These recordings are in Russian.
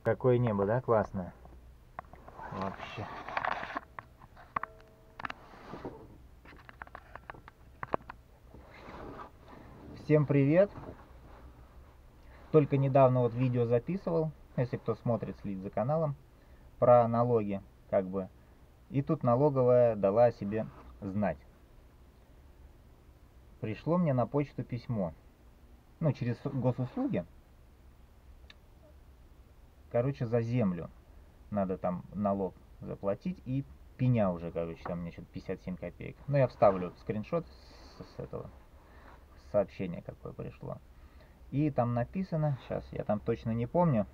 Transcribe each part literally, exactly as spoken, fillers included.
Какое небо, да, классное? Вообще. Всем привет! Только недавно вот видео записывал, если кто смотрит, следит за каналом, про налоги, как бы. И тут налоговая дала о себе знать. Пришло мне на почту письмо. Ну, через госуслуги. Короче, за землю надо там налог заплатить, и пеня уже, короче, там мне что-то пятьдесят семь копеек. Ну, я вставлю скриншот с, с этого сообщения, какое пришло. И там написано, сейчас я там точно не помню.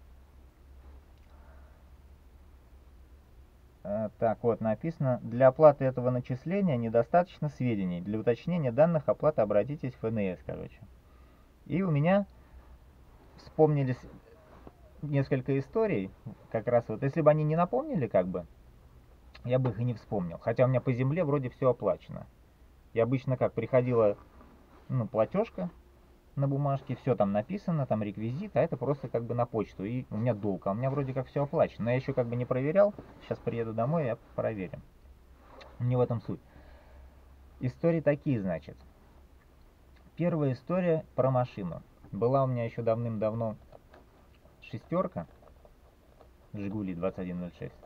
Так, вот написано: для оплаты этого начисления недостаточно сведений. Для уточнения данных оплаты обратитесь в эф эн эс, короче. И у меня вспомнились несколько историй, как раз вот, если бы они не напомнили, как бы, я бы их и не вспомнил. Хотя у меня по земле вроде все оплачено. И обычно как, приходила, ну, платежка на бумажке, все там написано, там реквизит, а это просто как бы на почту, и у меня долг, а у меня вроде как все оплачено. Но я еще как бы не проверял, сейчас приеду домой, я проверю. Не в этом суть. Истории такие, значит. Первая история про машину. Была у меня еще давным-давно шестерка, Жигули двадцать один ноль шесть,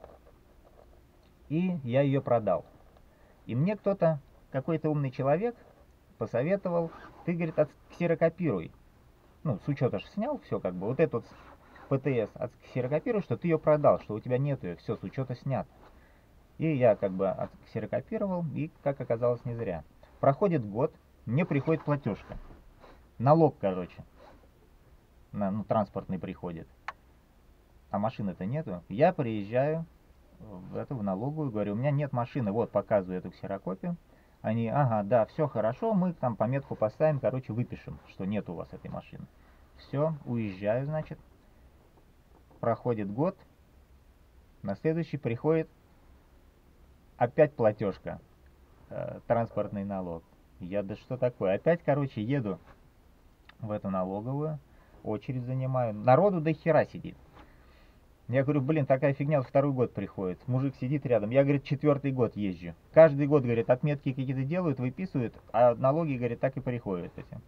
и я ее продал. И мне кто-то, какой-то умный человек, посоветовал: ты, говорит, отксерокопируй. Ну, с учета же снял все, как бы, вот этот пэ тэ эс отксерокопируй, что ты ее продал, что у тебя нету ее, все, с учета снят. И я как бы отксерокопировал, и, как оказалось, не зря. Проходит год, мне приходит платежка. Налог, короче, на, ну, транспортный приходит. А машины-то нету. Я приезжаю в, эту, в налоговую, говорю: у меня нет машины, вот, показываю эту ксерокопию. Они: ага, да, все хорошо, мы там пометку поставим, короче, выпишем, что нет у вас этой машины. Все, уезжаю, значит. Проходит год, на следующий приходит опять платежка, э, транспортный налог. Я: да что такое? Опять, короче, еду в эту налоговую, очередь занимаю. Народу до хера сидит. Я говорю: блин, такая фигня второй год приходит. Мужик сидит рядом. Я, говорит, четвертый год езжу. Каждый год, говорит, отметки какие-то делают, выписывают, а налоги, говорит, так и приходят эти.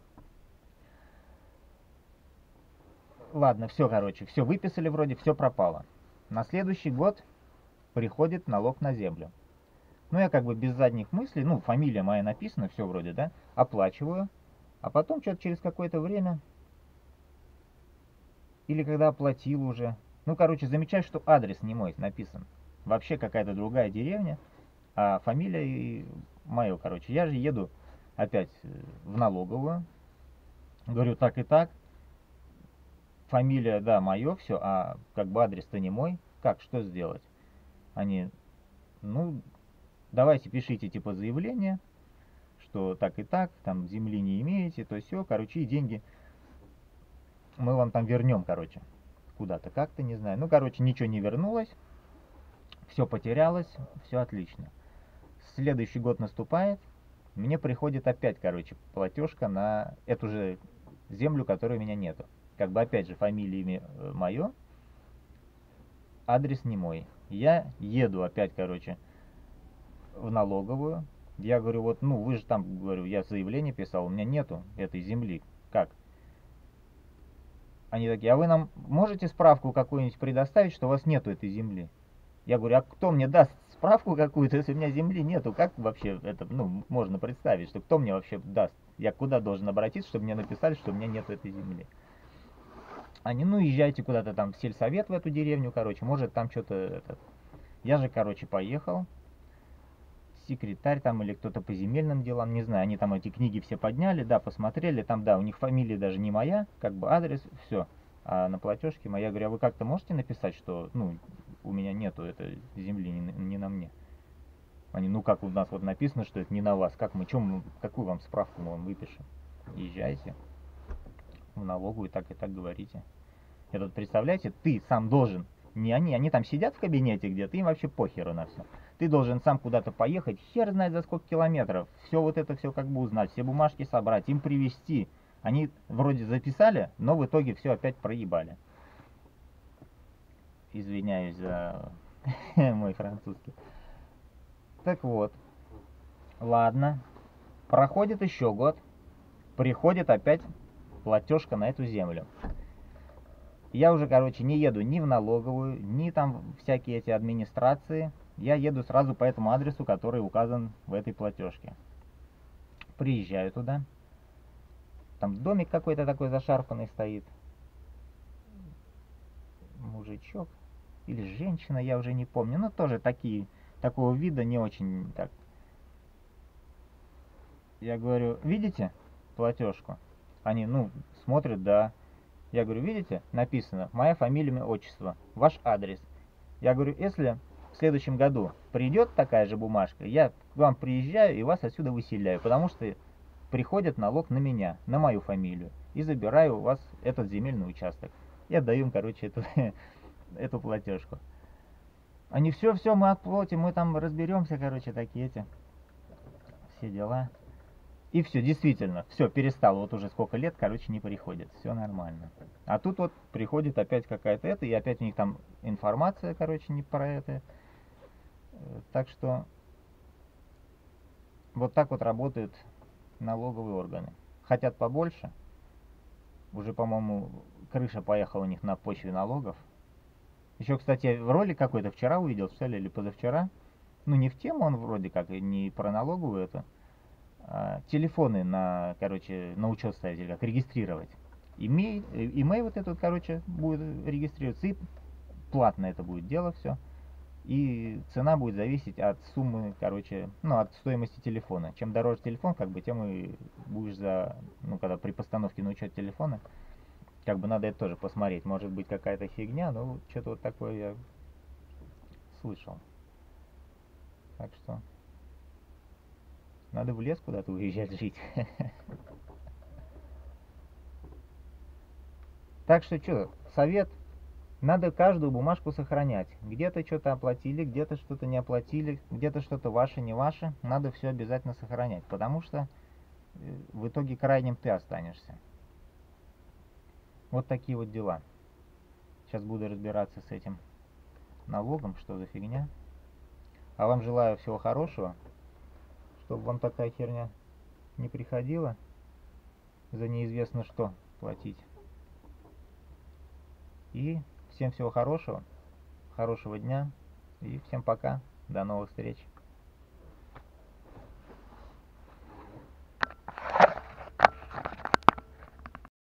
Ладно, все, короче, все выписали вроде, все пропало. На следующий год приходит налог на землю. Ну, я как бы без задних мыслей, ну, фамилия моя написана, все вроде, да, оплачиваю. А потом что-то через какое-то время, или когда оплатил уже, ну, короче, замечаю, что адрес не мой написан. Вообще какая-то другая деревня, а фамилия моя, короче. Я же еду опять в налоговую, говорю: так и так, фамилия, да, мое, все, а как бы адрес-то не мой. Как, что сделать? Они: ну, давайте пишите типа заявление, что так и так, там земли не имеете, то все, короче, и деньги мы вам там вернем, короче, куда-то, как-то, не знаю. Ну, короче, ничего не вернулось, все потерялось, все отлично. Следующий год наступает, мне приходит опять, короче, платежка на эту же землю, которой у меня нету. Как бы опять же фамилия, имя мое, адрес не мой. Я еду опять, короче, в налоговую. Я говорю: вот, ну, вы же там, говорю, я заявление писал, у меня нету этой земли. Как? Они такие: а вы нам можете справку какую-нибудь предоставить, что у вас нету этой земли? Я говорю: а кто мне даст справку какую-то, если у меня земли нету? Как вообще это, ну, можно представить, что кто мне вообще даст? Я куда должен обратиться, чтобы мне написали, что у меня нету этой земли? Они: ну, езжайте куда-то там в сельсовет, в эту деревню, короче, может там что-то этот. Я же, короче, поехал. Секретарь там или кто-то по земельным делам, не знаю, они там эти книги все подняли, да, посмотрели, там, да, у них фамилия даже не моя, как бы адрес, все. А на платежке моя, я говорю: а вы как-то можете написать, что, ну, у меня нету этой земли, не, не на мне? Они: ну, как у нас вот написано, что это не на вас, как мы, чем, какую вам справку мы вам выпишем? Езжайте в налоговую, так и так говорите. И тут, представляете, ты сам должен, не они, они там сидят в кабинете где-то, им вообще похеру на все. Ты должен сам куда-то поехать, хер знает за сколько километров, все вот это все как бы узнать, все бумажки собрать, им привезти. Они вроде записали, но в итоге все опять проебали. Извиняюсь за мой французский. Так вот, ладно. Проходит еще год. Приходит опять платежка на эту землю. Я уже, короче, не еду ни в налоговую, ни там всякие эти администрации. Я еду сразу по этому адресу, который указан в этой платежке. Приезжаю туда. Там домик какой-то такой зашарпанный стоит. Мужичок или женщина, я уже не помню. Ну, тоже такие, такого вида, не очень так. Я говорю, видите платежку? Они, ну, смотрят, да. Я говорю, видите, написано, моя фамилия, имя, отчество, ваш адрес. Я говорю, если в следующем году придет такая же бумажка, я к вам приезжаю и вас отсюда выселяю, потому что приходит налог на меня, на мою фамилию, и забираю у вас этот земельный участок. Я даю им, короче, эту, эту платежку. Они, все-все, мы отплатим, мы там разберемся, короче, такие эти, все дела. И все, действительно, все, перестало, вот уже сколько лет, короче, не приходит, все нормально. А тут вот приходит опять какая-то это, и опять у них там информация, короче, не про это. Так что вот так вот работают налоговые органы. Хотят побольше, уже, по-моему, крыша поехала у них на почве налогов. Еще, кстати, ролик какой-то вчера увидел, что ли, или позавчера. Ну, не в тему он вроде как, не про налоговую эту. Телефоны на, короче, на учет ставить, или как регистрировать. Имей, имей вот этот, короче, будет регистрироваться, и платно это будет дело все. И цена будет зависеть от суммы, короче, ну, от стоимости телефона. Чем дороже телефон, как бы, тем и будешь за, ну, когда при постановке на учет телефона, как бы надо это тоже посмотреть. Может быть какая-то фигня, но что-то вот такое я слышал. Так что надо в лес куда-то уезжать жить. Так что что, совет, надо каждую бумажку сохранять. Где-то что-то оплатили, где-то что-то не оплатили, где-то что-то ваше, не ваше. Надо все обязательно сохранять, потому что в итоге крайним ты останешься. Вот такие вот дела. Сейчас буду разбираться с этим налогом, что за фигня. А вам желаю всего хорошего, чтобы вам такая херня не приходила за неизвестно что платить. И всем всего хорошего, хорошего дня, и всем пока, до новых встреч.